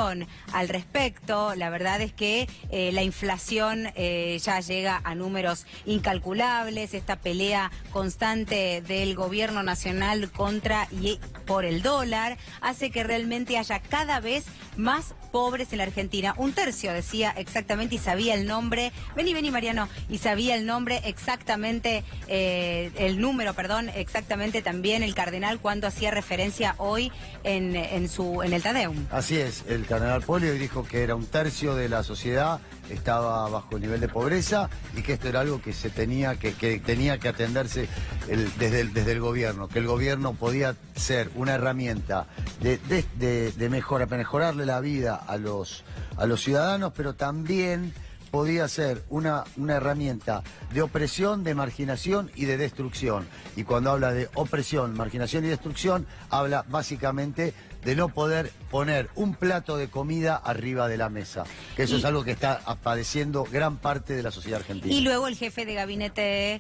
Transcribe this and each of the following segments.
al respecto. La verdad es que la inflación ya llega a números incalculables. Esta pelea constante del gobierno nacional contra y por el dólar hace que realmente haya cada vez más pobres en la Argentina. Un tercio decía exactamente y sabía el nombre. Vení, Mariano. Y sabía el nombre exactamente, el número, perdón, exactamente también el cardenal cuando hacía referencia hoy en el Tadeum. Así es, el cardenal Poli hoy dijo que era un tercio de la sociedad estaba bajo el nivel de pobreza y que esto era algo que se tenía que tenía que atenderse desde el gobierno, que el gobierno podía ser una herramienta de mejorarle la vida a los ciudadanos, pero también podía ser una herramienta de opresión, de marginación y de destrucción. Y cuando habla de opresión, marginación y destrucción, habla básicamente de no poder poner un plato de comida arriba de la mesa. Que eso es algo que está padeciendo gran parte de la sociedad argentina. Y luego el jefe de gabinete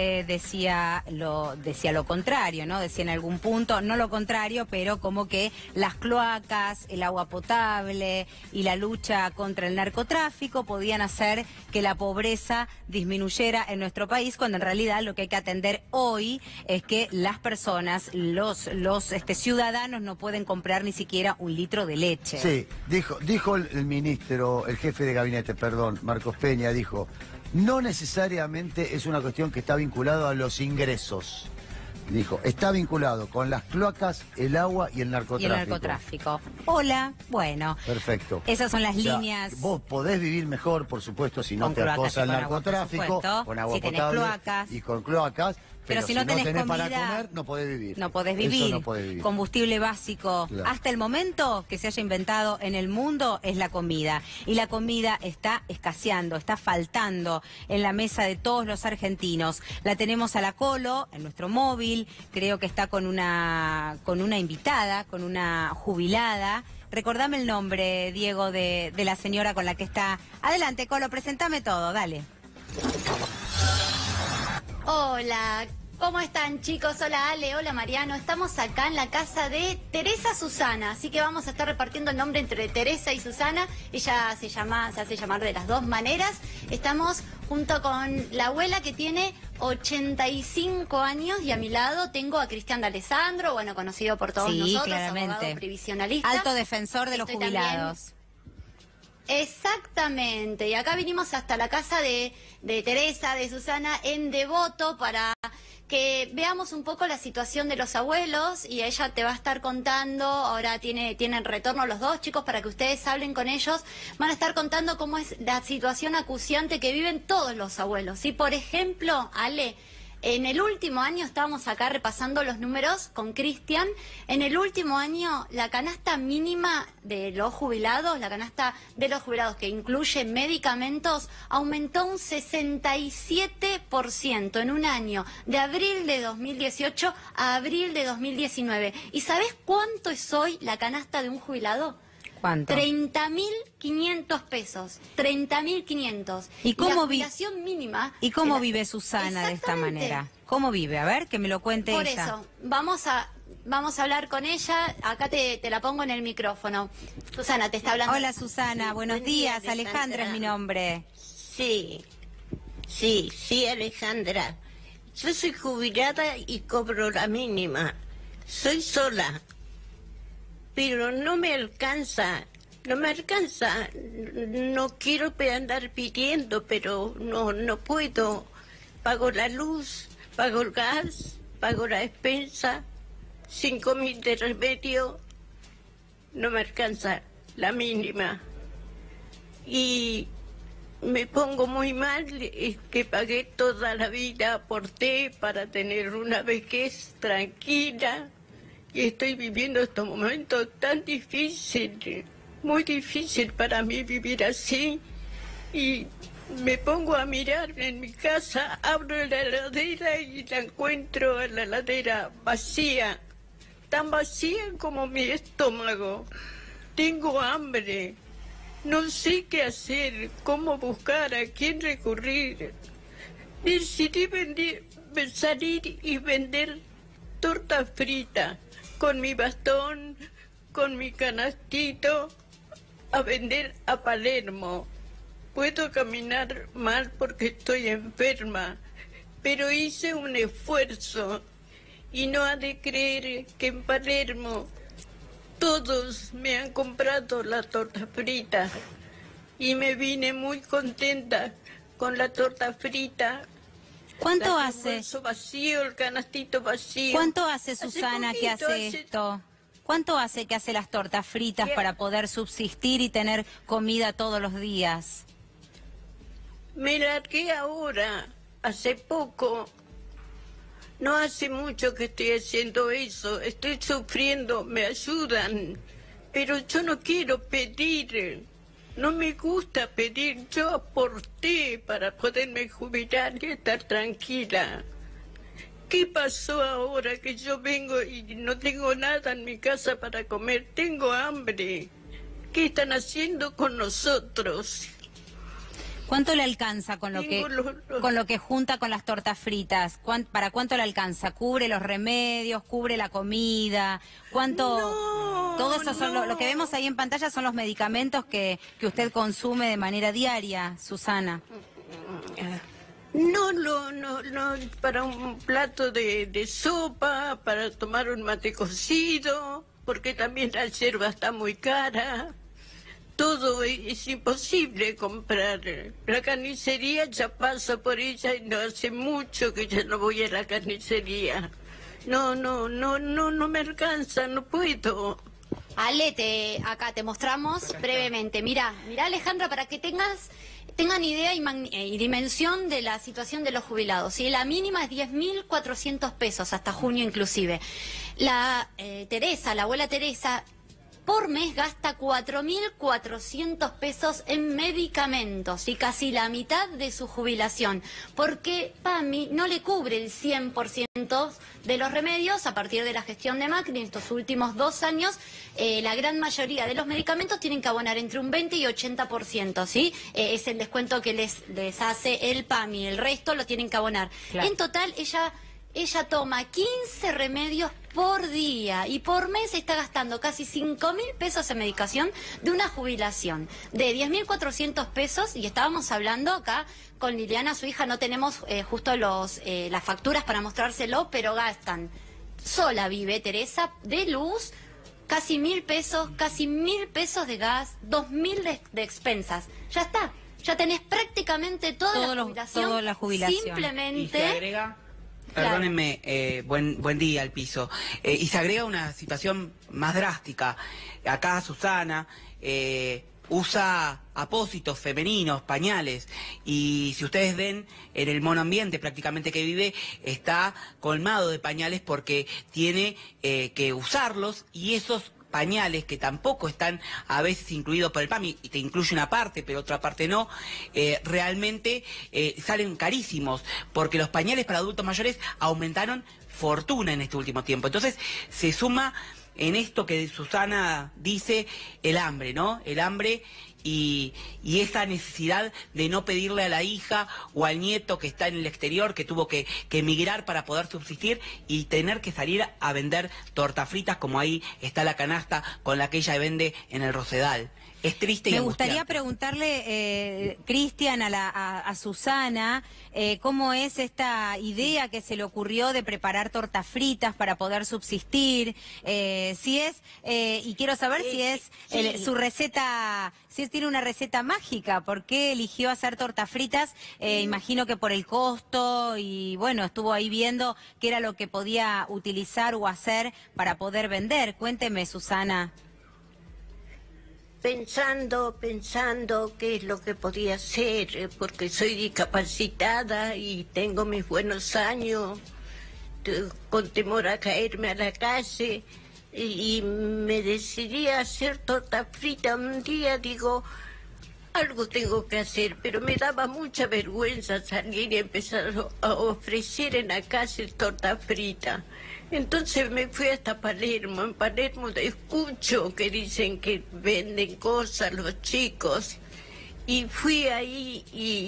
decía lo contrario, ¿no? Decía en algún punto, no lo contrario, pero como que las cloacas, el agua potable y la lucha contra el narcotráfico podían hacer que la pobreza disminuyera en nuestro país, cuando en realidad lo que hay que atender hoy es que las personas, los ciudadanos no pueden comprar ni siquiera un litro de leche. Sí, dijo el ministro, el jefe de gabinete, perdón, Marcos Peña, dijo, no necesariamente es una cuestión que está vinculada a los ingresos. Dijo, está vinculado con las cloacas, el agua y el narcotráfico. Y el narcotráfico. Hola, bueno. Perfecto. Esas son las líneas. Vos podés vivir mejor, por supuesto, si no te acosa el narcotráfico, con agua potable cloacas. y con cloacas. Pero si no tenés comida, para comer, no podés vivir. No podés vivir. Eso no podés vivir. Combustible básico. Claro. Hasta el momento que se haya inventado en el mundo es la comida. Y la comida está escaseando, está faltando en la mesa de todos los argentinos. La tenemos a la Colo, en nuestro móvil. Creo que está con una invitada, con una jubilada. Recordame el nombre, Diego, de la señora con la que está. Adelante, Colo, presentame todo, dale. Hola, ¿cómo están, chicos? Hola, Ale, hola, Mariano. Estamos acá en la casa de Teresa Susana, así que vamos a estar repartiendo el nombre entre Teresa y Susana. Ella se hace llamar de las dos maneras. Estamos junto con la abuela, que tiene 85 años, y a mi lado tengo a Cristian D'Alessandro, bueno, conocido por todos nosotros, claramente. Abogado previsionalista. Alto defensor de los jubilados. También... Exactamente, y acá vinimos hasta la casa de Teresa, de Susana, en Devoto, para que veamos un poco la situación de los abuelos, y ella te va a estar contando, ahora tienen retorno los dos chicos para que ustedes hablen con ellos, van a estar contando cómo es la situación acuciante que viven todos los abuelos. ¿Sí? Por ejemplo, Ale, en el último año, estábamos acá repasando los números con Cristian, en el último año la canasta mínima de los jubilados, que incluye medicamentos, aumentó un 67% en un año, de abril de 2018 a abril de 2019. ¿Y sabés cuánto es hoy la canasta de un jubilado? ¿Cuánto? 30.500 pesos. 30.500. ¿Y cómo la jubilación mínima? ¿Y cómo vive Susana de esta manera? ¿Cómo vive? A ver, que me lo cuente ella. Por eso, vamos a hablar con ella. Acá te la pongo en el micrófono. Susana, te está hablando. Hola, Susana. Buenos días. Alejandra es mi nombre. Sí, Alejandra. Yo soy jubilada y cobro la mínima. Soy sola. Pero no me alcanza. No quiero andar pidiendo, pero no puedo. Pago la luz, pago el gas, pago la despensa, 5.000 de remedio. No me alcanza la mínima. Y me pongo muy mal, que pagué toda la vida, aporté para tener una vejez tranquila. Y estoy viviendo estos momentos tan difíciles, muy difícil para mí vivir así. Y me pongo a mirar en mi casa, abro la heladera y la encuentro a la heladera vacía, tan vacía como mi estómago. Tengo hambre, no sé qué hacer, cómo buscar, a quién recurrir. Decidí salir y vender torta frita, con mi bastón, con mi canastito, a vender a Palermo. Puedo caminar mal porque estoy enferma, pero hice un esfuerzo y no ha de creer que en Palermo todos me han comprado la torta frita y me vine muy contenta con la torta frita. ¿Cuánto hace? El bolso vacío, el canastito vacío. ¿Cuánto hace Susana que hace esto? ¿Cuánto hace que hace las tortas fritas para poder subsistir y tener comida todos los días? Me largué ahora, hace poco. No hace mucho que estoy haciendo eso. Estoy sufriendo, me ayudan. Pero yo no quiero pedir. No me gusta pedir. Yo aporté para poderme jubilar y estar tranquila. ¿Qué pasó ahora que yo vengo y no tengo nada en mi casa para comer? Tengo hambre. ¿Qué están haciendo con nosotros? ¿Cuánto le alcanza con lo que junta con las tortas fritas? ¿Para cuánto le alcanza? ¿Cubre los remedios? ¿Cubre la comida? ¿Cuánto? No, todo eso son lo que vemos ahí en pantalla son los medicamentos que usted consume de manera diaria, Susana. No, para un plato de sopa, para tomar un mate cocido, porque también la yerba está muy cara. Todo es imposible comprar. La carnicería ya paso por ella y no hace mucho que ya no voy a la carnicería. No me alcanza, no puedo. Ale, acá te mostramos brevemente. Mira Alejandra, para que tengan idea y dimensión de la situación de los jubilados. ¿Sí? La mínima es 10.400 pesos, hasta junio inclusive. La abuela Teresa, por mes gasta 4.400 pesos en medicamentos y casi la mitad de su jubilación, porque PAMI no le cubre el 100% de los remedios a partir de la gestión de Macri. En estos últimos 2 años, la gran mayoría de los medicamentos tienen que abonar entre un 20 y 80%, ¿sí? Es el descuento que les hace el PAMI, el resto lo tienen que abonar. Claro. En total, ella toma 15 remedios por día y por mes está gastando casi 5.000 pesos en medicación de una jubilación de 10.400 pesos, y estábamos hablando acá con Liliana, su hija, no tenemos justo las facturas para mostrárselo, pero gastan, sola vive Teresa, de luz, casi 1.000 pesos, casi 1.000 pesos de gas, 2.000 de expensas. Ya está, ya tenés prácticamente toda la jubilación. Simplemente... ¿Y se agrega? Perdónenme, buen día al piso. Y se agrega una situación más drástica. Acá Susana usa apósitos femeninos, pañales, y si ustedes ven en el monoambiente prácticamente que vive, está colmado de pañales porque tiene que usarlos, y esos pañales que tampoco están a veces incluidos por el PAMI, y te incluye una parte pero otra parte no, realmente salen carísimos, porque los pañales para adultos mayores aumentaron fortuna en este último tiempo. Entonces se suma en esto que Susana dice el hambre, ¿no? El hambre y esa necesidad de no pedirle a la hija o al nieto que está en el exterior, que tuvo que emigrar para poder subsistir, y tener que salir a vender tortas fritas, como ahí está la canasta con la que ella vende en el Rosedal. Es triste y Me angustiante. gustaría preguntarle, Cristian, a Susana, cómo es esta idea que se le ocurrió de preparar tortas fritas para poder subsistir, y quiero saber si es su receta, si tiene una receta mágica. ¿Por qué eligió hacer tortas fritas? Imagino que por el costo, y bueno, estuvo ahí viendo qué era lo que podía utilizar o hacer para poder vender. Cuénteme, Susana. Pensando qué es lo que podía hacer, porque soy discapacitada y tengo mis buenos años, con temor a caerme a la calle, y me decidí a hacer torta frita. Un día digo, algo tengo que hacer, pero me daba mucha vergüenza salir y empezar a ofrecer en la calle torta frita. Entonces me fui hasta Palermo. En Palermo escucho que dicen que venden cosas los chicos, Y fui ahí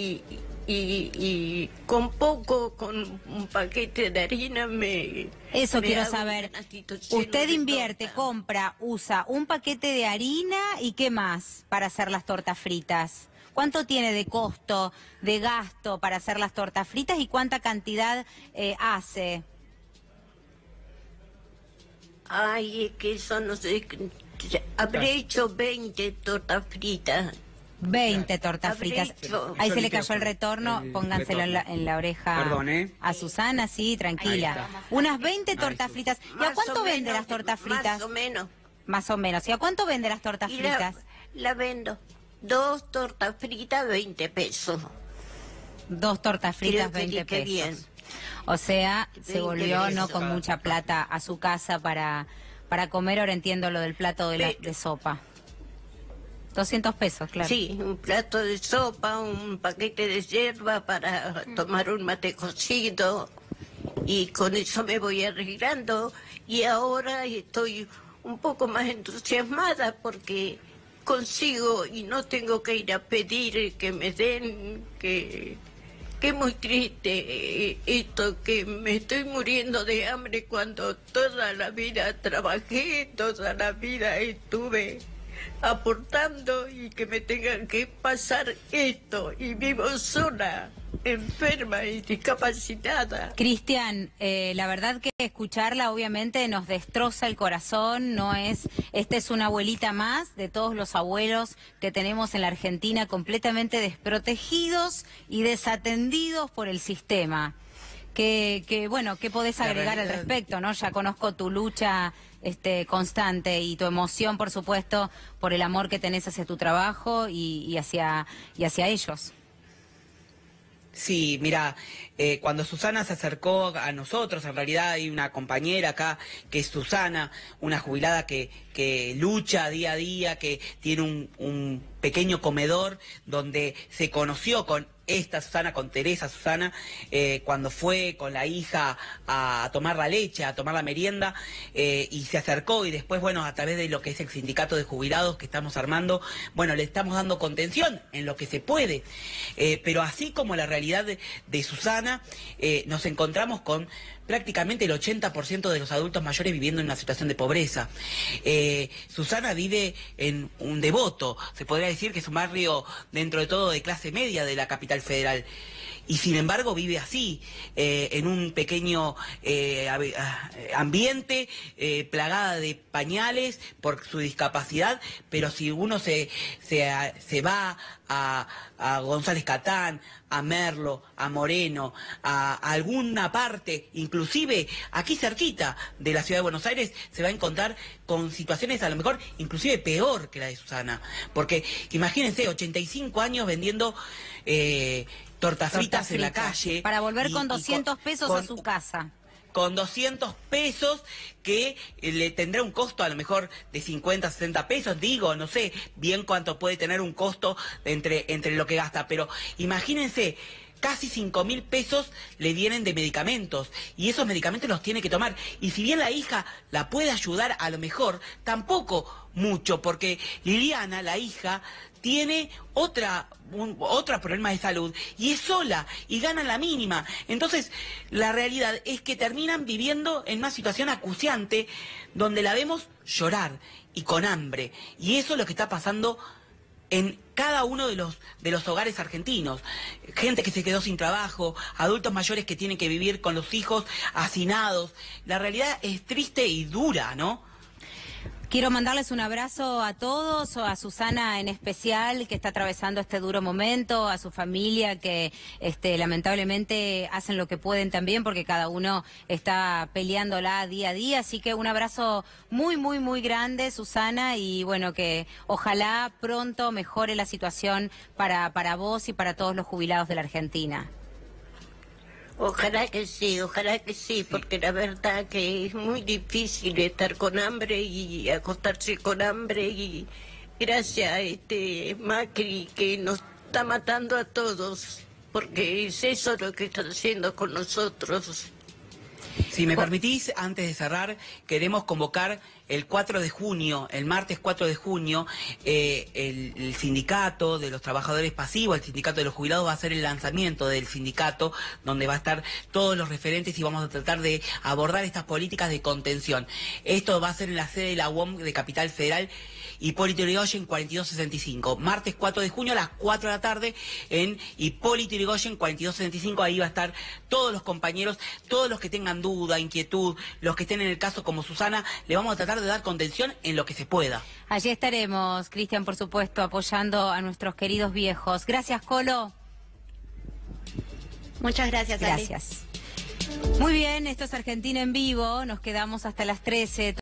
y con un paquete de harina Eso me quiero hago saber. un canastito lleno Usted de invierte, torta. compra, usa un paquete de harina y ¿qué más para hacer las tortas fritas? ¿Cuánto tiene de costo, de gasto para hacer las tortas fritas y cuánta cantidad hace? Ay, es que eso no sé. Habré hecho 20 tortas fritas. 20 tortas Habré fritas. hecho- Ahí se le cayó el retorno, el pónganselo en la oreja Perdón, ¿eh? a Susana, sí, tranquila. Unas 20 tortas fritas. ¿Y a Más cuánto o vende menos, las tortas Más fritas? o menos. Más o menos. ¿Y a cuánto vende las tortas Y fritas? la vendo. 2 tortas fritas, 20 pesos. 2 tortas fritas, Creo que 20 dije pesos. bien. O sea, se 20 volvió no pesos. con mucha plata a su casa para comer. Ahora entiendo lo del plato de sopa. 200 pesos, claro. Sí, un plato de sopa, un paquete de yerba para tomar un mate cocido. Y con eso me voy arreglando. Y ahora estoy un poco más entusiasmada porque consigo y no tengo que ir a pedir que me den, que es muy triste esto, que me estoy muriendo de hambre cuando toda la vida trabajé, toda la vida estuve aportando y que me tengan que pasar esto y vivo sola, enferma y discapacitada. Cristian, la verdad que escucharla obviamente nos destroza el corazón. Esta es una abuelita más de todos los abuelos que tenemos en la Argentina completamente desprotegidos y desatendidos por el sistema. Bueno, ¿qué podés agregar al respecto, no? Ya conozco tu lucha constante y tu emoción, por supuesto, por el amor que tenés hacia tu trabajo y hacia ellos. Sí, mira, cuando Susana se acercó a nosotros, en realidad hay una compañera acá que es Susana, una jubilada que lucha día a día, que tiene un pequeño comedor donde se conoció con esta Susana, con Teresa Susana, cuando fue con la hija a tomar la leche, a tomar la merienda, y se acercó y después, bueno, a través de lo que es el sindicato de jubilados que estamos armando, bueno, le estamos dando contención en lo que se puede, pero así como la realidad de Susana, nos encontramos con prácticamente el 80% de los adultos mayores viviendo en una situación de pobreza. Susana vive en un Devoto, se podría decir que es un barrio dentro de todo de clase media de la capital federal. Y sin embargo vive así, en un pequeño ambiente, plagada de pañales por su discapacidad, pero si uno se va a González Catán, a Merlo, a Moreno, a alguna parte, inclusive aquí cerquita de la ciudad de Buenos Aires, se va a encontrar con situaciones a lo mejor inclusive peor que la de Susana. Porque imagínense, 85 años vendiendo tortas fritas en la calle. Para volver con 200 pesos a su casa. Con 200 pesos que le tendrá un costo a lo mejor de 50, 60 pesos, digo, no sé bien cuánto puede tener un costo entre lo que gasta, pero imagínense, casi 5.000 pesos le vienen de medicamentos y esos medicamentos los tiene que tomar. Y si bien la hija la puede ayudar a lo mejor, tampoco mucho, porque Liliana, la hija, tiene otro problema de salud y es sola y gana la mínima. Entonces, la realidad es que terminan viviendo en una situación acuciante donde la vemos llorar y con hambre. Y eso es lo que está pasando en cada uno de los hogares argentinos. Gente que se quedó sin trabajo, adultos mayores que tienen que vivir con los hijos hacinados. La realidad es triste y dura, ¿no? Quiero mandarles un abrazo a todos, a Susana en especial, que está atravesando este duro momento, a su familia que lamentablemente hacen lo que pueden también, porque cada uno está peleándola día a día. Así que un abrazo muy, muy, muy grande, Susana, y bueno, que ojalá pronto mejore la situación para vos y para todos los jubilados de la Argentina. Ojalá que sí, porque la verdad que es muy difícil estar con hambre y acostarse con hambre, y gracias a Macri que nos está matando a todos, porque es eso lo que está haciendo con nosotros. Si me permitís, antes de cerrar, queremos convocar el 4 de junio, el martes 4 de junio, el sindicato de los trabajadores pasivos, el sindicato de los jubilados va a hacer el lanzamiento del sindicato, donde va a estar todos los referentes y vamos a tratar de abordar estas políticas de contención. Esto va a ser en la sede de la UOM de Capital Federal, Hipólito Yrigoyen 4265. Martes 4 de junio a las 4 de la tarde en Hipólito Yrigoyen 4265. Ahí va a estar todos los compañeros, todos los que tengan duda, inquietud, los que estén en el caso como Susana, le vamos a tratar de dar contención en lo que se pueda. Allí estaremos, Cristian, por supuesto, apoyando a nuestros queridos viejos. Gracias, Colo. Muchas gracias, Ale. Gracias. Muy bien, esto es Argentina en Vivo. Nos quedamos hasta las 13.